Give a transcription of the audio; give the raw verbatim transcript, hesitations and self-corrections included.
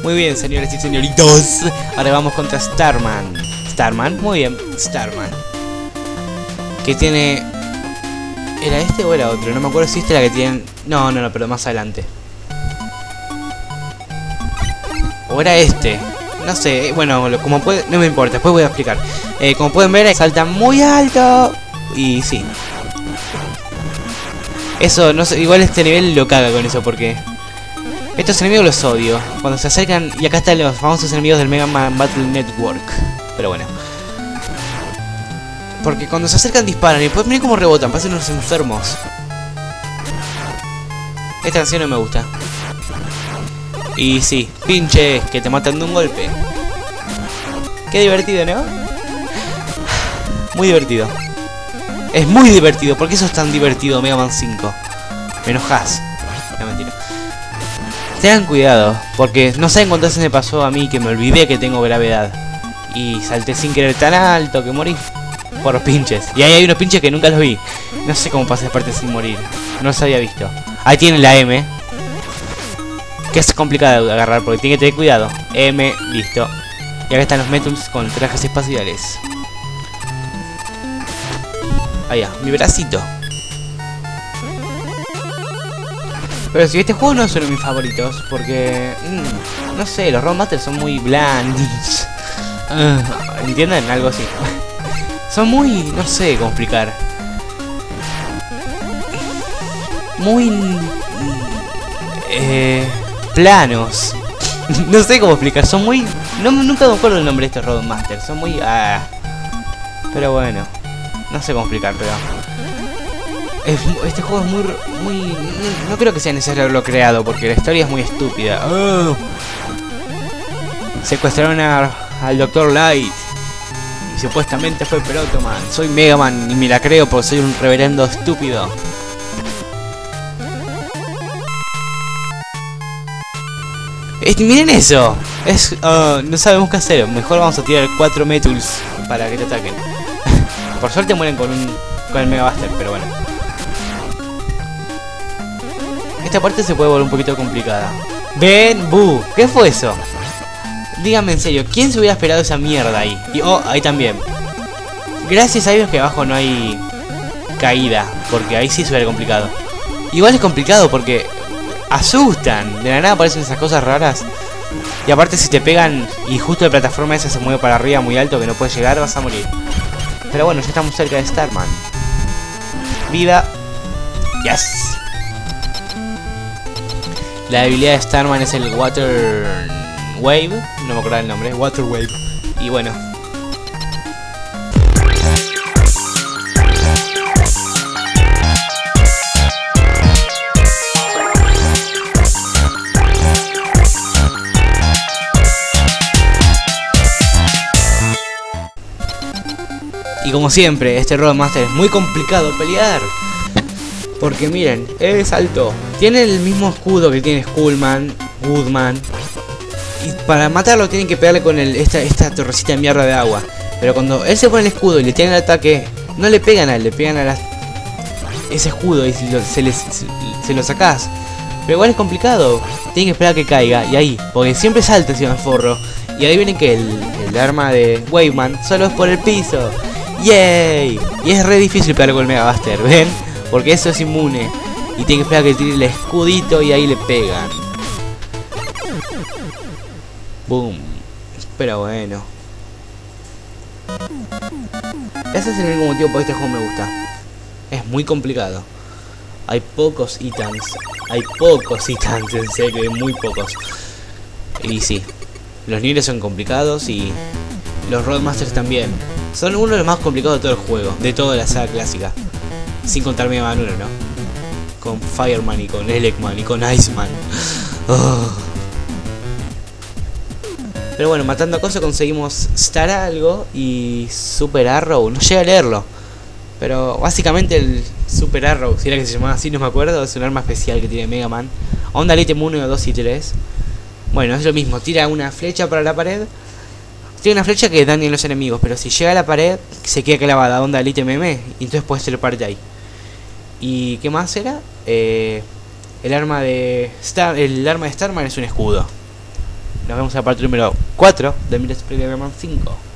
Muy bien, señores y señoritos. Ahora vamos contra Starman. Starman, muy bien, Starman. Que tiene... ¿Era este o era otro? No me acuerdo si este era la que tienen... No, no, no, pero más adelante. O era este. No sé, bueno, como puede... No me importa, después voy a explicar. eh, Como pueden ver, salta muy alto. Y sí. Eso, no sé, igual este nivel lo caga con eso porque... Estos enemigos los odio. Cuando se acercan... Y acá están los famosos enemigos del Mega Man Battle Network. Pero bueno. Porque cuando se acercan disparan. Y después miren cómo rebotan. Parecen unos enfermos. Esta canción no me gusta. Y sí, pinche, que te matan de un golpe. Qué divertido, ¿no? Muy divertido. Es muy divertido. ¿Por qué eso es tan divertido, Mega Man cinco? Me enojas. No, mentira. Tengan cuidado, porque no saben cuántas veces me pasó a mí que me olvidé que tengo gravedad. Y salté sin querer tan alto que morí. Por los pinches. Y ahí hay unos pinches que nunca los vi. No sé cómo pasé parte sin morir. No los había visto. Ahí tienen la M. Que es complicado de agarrar porque tiene que tener cuidado. M, listo. Y acá están los Metals con trajes espaciales. Allá, mi bracito. Pero si este juego no es uno de mis favoritos, porque... Mmm, no sé, los Roadmasters son muy blandos. uh, ¿Entienden? Algo así. Son muy... no sé cómo explicar. Muy... Eh, planos. No sé cómo explicar, son muy... No, nunca me acuerdo el nombre de estos Roadmasters. Son muy... Ah, pero bueno. No sé cómo explicar, pero... Es, este juego es muy, muy... No, no creo que sea necesario haberlo creado, porque la historia es muy estúpida. Oh. Secuestraron a, al doctor Light. Y supuestamente fue Protoman. Soy Mega Man y me la creo porque soy un reverendo estúpido. Es, miren eso. Es, uh, no sabemos qué hacer. Mejor vamos a tirar cuatro Metals para que te ataquen. Por suerte mueren con, un, con el Mega Buster, pero bueno. Esta parte se puede volver un poquito complicada. ¡Ven! ¡Bu! ¿Qué fue eso? Díganme en serio, ¿quién se hubiera esperado esa mierda ahí? Y oh, ahí también. Gracias a Dios que abajo no hay caída, porque ahí sí se hubiera complicado. Igual es complicado porque asustan. De la nada aparecen esas cosas raras. Y aparte si te pegan y justo la plataforma esa se mueve para arriba muy alto que no puedes llegar, vas a morir. Pero bueno, ya estamos cerca de Starman. Vida. Yes. La habilidad de Starman es el Water Wave. No me acuerdo el nombre. Water Wave. Y bueno. Y como siempre, este Roadmaster es muy complicado pelear. Porque miren, es alto. Tiene el mismo escudo que tiene Skullman, Woodman. Y para matarlo tienen que pegarle con el, esta, esta torrecita de mierda de agua. Pero cuando él se pone el escudo y le tiene el ataque, no le pegan a él, le pegan a la, ese escudo y si lo, se, les, se, se lo sacás. Pero igual es complicado. Tienen que esperar a que caiga. Y ahí, porque siempre salta encima del forro. Y ahí vienen que el, el arma de Waveman solo es por el piso. ¡Yay! Y es re difícil pegarle con el Mega Buster, ¿ven? Porque eso es inmune. Y tiene que esperar a que tire el escudito y ahí le pegan. Boom. Pero bueno. Ese es el único motivo por este juego me gusta. Es muy complicado. Hay pocos ítems. Hay pocos ítems, en serio, muy pocos. Y sí. Los niveles son complicados y los Roadmasters también. Son uno de los más complicados de todo el juego. De toda la saga clásica. Sin contar Mega Man uno, ¿no? Con Fireman y con Elecman y con Iceman. Oh. Pero bueno, matando cosas conseguimos Star Algo y Super Arrow. No llegué a leerlo. Pero básicamente el Super Arrow, si era que se llamaba así, no me acuerdo. Es un arma especial que tiene Mega Man. Onda Item uno, dos y tres. Bueno, es lo mismo. Tira una flecha para la pared. Tiene una flecha que daña a los enemigos. Pero si llega a la pared, se queda clavada. Onda el ítem M. Y entonces puedes treparte ahí. ¿Y qué más era? Eh, el arma de Star, el arma de Starman es un escudo. nos vemos en la parte número cuatro de Mirror's Play Mega Man cinco.